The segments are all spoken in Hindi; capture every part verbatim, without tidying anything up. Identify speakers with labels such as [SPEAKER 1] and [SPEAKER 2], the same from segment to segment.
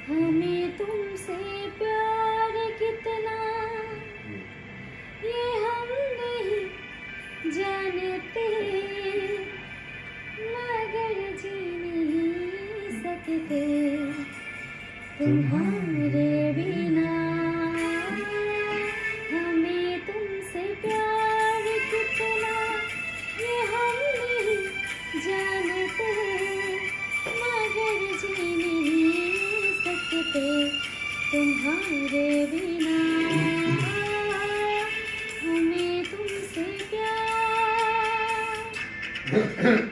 [SPEAKER 1] हमें तुमसे प्यार कितना ये हम नहीं जानते, मगर जी नहीं सकते तुम्हारे बिना। हमें तुमसे प्यार कितना ये हम नहीं जानते, मगर जी नहीं सकते तुम्हारे बिना। हमें तुमसे प्यार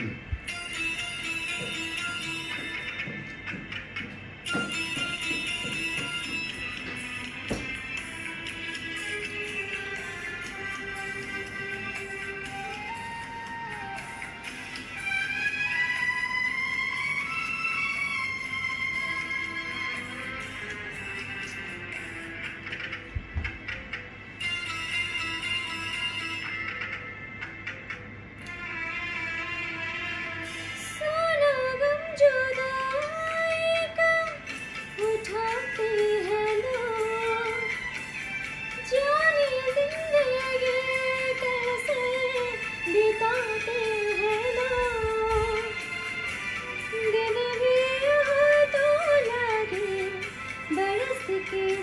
[SPEAKER 1] के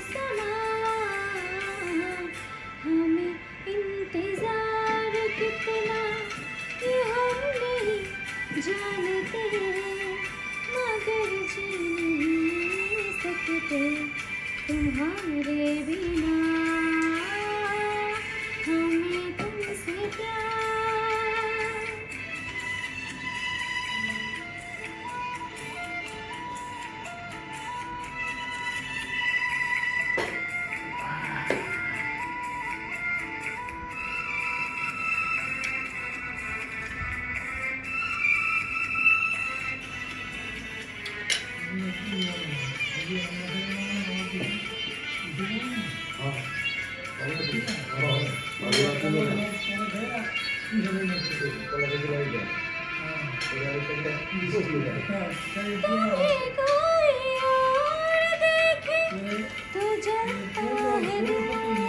[SPEAKER 1] समान। हमें इंतजार कितना ये हम नहीं जानते, मगर जी नहीं सकते तुम्हारे बिना। हमें तुमसे प्यार तुम्हें कोई और देखे तो जलता है दिल,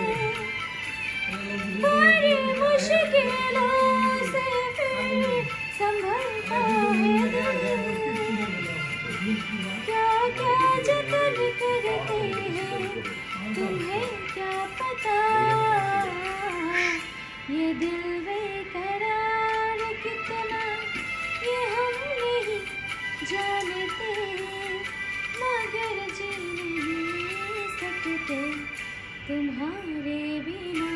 [SPEAKER 1] बड़ी मुश्किलों से फिर संभलता है दिल। क्या क्या जतन करते हैं तुम्हें क्या पता, ये दिल बेकरार कितना ये हम नहीं जानते, मगर जी नहीं सकते तुम्हारे बिना।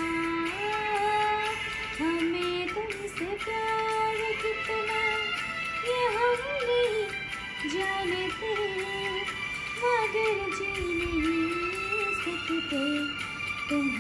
[SPEAKER 1] हमें तुमसे प्यार कितना ये हम नहीं जानते, मगर जी नहीं सकते तुम